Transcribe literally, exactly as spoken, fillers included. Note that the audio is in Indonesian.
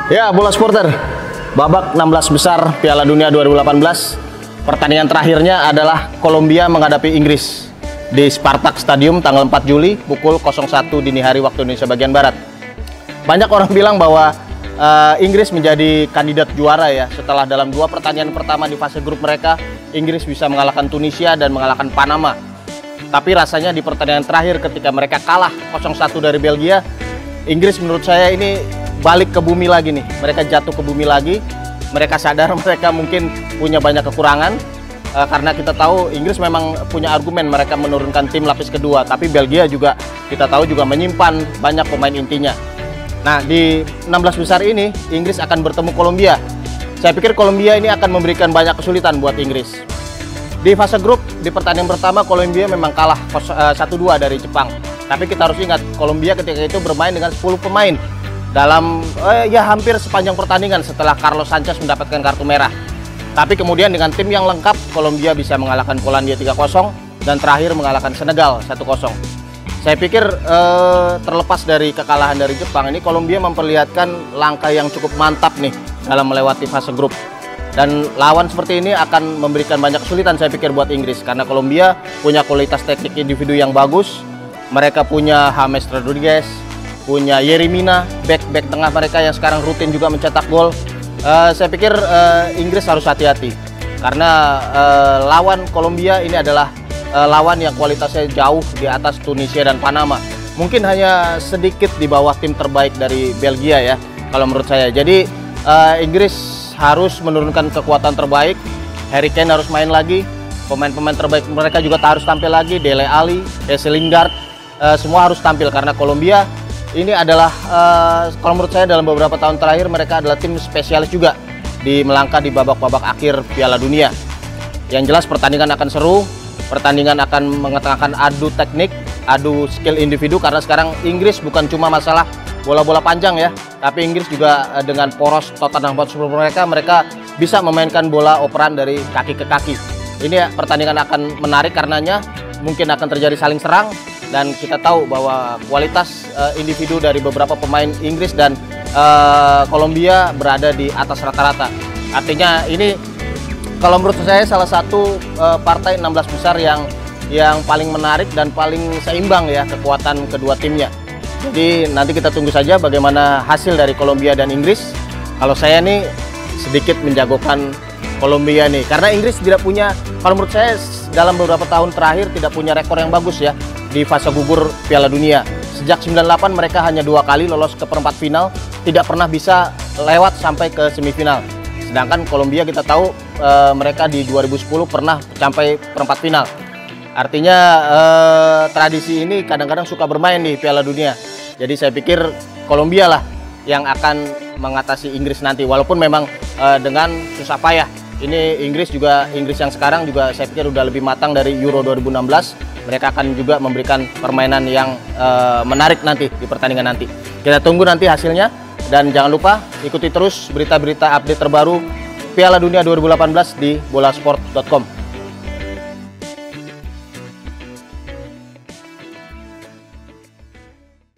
Ya, bola supporter. Babak enam belas besar Piala Dunia dua ribu delapan belas. Pertandingan terakhirnya adalah Kolombia menghadapi Inggris di Spartak Stadium tanggal empat Juli pukul nol satu dini hari waktu Indonesia bagian barat. Banyak orang bilang bahwa uh, Inggris menjadi kandidat juara ya, setelah dalam dua pertandingan pertama di fase grup mereka, Inggris bisa mengalahkan Tunisia dan mengalahkan Panama. Tapi rasanya di pertandingan terakhir ketika mereka kalah nol satu dari Belgia, Inggris menurut saya ini balik ke bumi lagi nih. Mereka jatuh ke bumi lagi. Mereka sadar mereka mungkin punya banyak kekurangan, uh, karena kita tahu Inggris memang punya argumen mereka menurunkan tim lapis kedua, tapi Belgia juga kita tahu juga menyimpan banyak pemain intinya. Nah, di enam belas besar ini Inggris akan bertemu Kolombia. Saya pikir Kolombia ini akan memberikan banyak kesulitan buat Inggris. Di fase grup, di pertandingan pertama Kolombia memang kalah satu dua dari Jepang. Tapi kita harus ingat, Kolombia ketika itu bermain dengan sepuluh pemain dalam eh, ya hampir sepanjang pertandingan setelah Carlos Sanchez mendapatkan kartu merah. Tapi kemudian dengan tim yang lengkap, Kolombia bisa mengalahkan Polandia tiga kosong dan terakhir mengalahkan Senegal satu kosong. Saya pikir eh, terlepas dari kekalahan dari Jepang ini, Kolombia memperlihatkan langkah yang cukup mantap nih dalam melewati fase grup. Dan lawan seperti ini akan memberikan banyak kesulitan saya pikir buat Inggris, karena Kolombia punya kualitas teknik individu yang bagus. Mereka punya James Rodriguez, punya Yerry Mina, back-back tengah mereka yang sekarang rutin juga mencetak gol. Uh, saya pikir uh, Inggris harus hati-hati, karena uh, lawan Kolombia ini adalah uh, lawan yang kualitasnya jauh di atas Tunisia dan Panama. Mungkin hanya sedikit di bawah tim terbaik dari Belgia ya, kalau menurut saya. Jadi uh, Inggris harus menurunkan kekuatan terbaik. Harry Kane harus main lagi. Pemain-pemain terbaik mereka juga harus tampil lagi. Dele Alli, Jesse Lingard, uh, semua harus tampil, karena Kolombia ini adalah, uh, kalau menurut saya dalam beberapa tahun terakhir mereka adalah tim spesialis juga di melangkah di babak-babak akhir Piala Dunia. Yang jelas pertandingan akan seru, pertandingan akan mengetengahkan adu teknik, adu skill individu, karena sekarang Inggris bukan cuma masalah bola-bola panjang ya, tapi Inggris juga uh, dengan poros Tottenham Hotspur mereka, mereka bisa memainkan bola operan dari kaki ke kaki. Ini pertandingan akan menarik karenanya mungkin akan terjadi saling serang. Dan kita tahu bahwa kualitas uh, individu dari beberapa pemain Inggris dan uh, Kolombia berada di atas rata-rata. Artinya ini kalau menurut saya salah satu uh, partai enam belas besar yang yang paling menarik dan paling seimbang ya kekuatan kedua timnya. Jadi nanti kita tunggu saja bagaimana hasil dari Kolombia dan Inggris. Kalau saya nih sedikit menjagokan Kolombia nih, karena Inggris tidak punya, kalau menurut saya dalam beberapa tahun terakhir tidak punya rekor yang bagus ya di fase gugur Piala Dunia. Sejak sembilan puluh delapan mereka hanya dua kali lolos ke perempat final, tidak pernah bisa lewat sampai ke semifinal. Sedangkan Kolombia kita tahu e, mereka di dua ribu sepuluh pernah sampai perempat final. Artinya e, tradisi ini kadang-kadang suka bermain di Piala Dunia. Jadi saya pikir Kolombia lah yang akan mengatasi Inggris nanti, walaupun memang e, dengan susah payah. Ini Inggris juga, Inggris yang sekarang juga saya pikir udah lebih matang dari Euro dua ribu enam belas. Mereka akan juga memberikan permainan yang uh, menarik nanti di pertandingan nanti. Kita tunggu nanti hasilnya, dan jangan lupa ikuti terus berita-berita update terbaru Piala Dunia dua ribu delapan belas di bola sport dot com.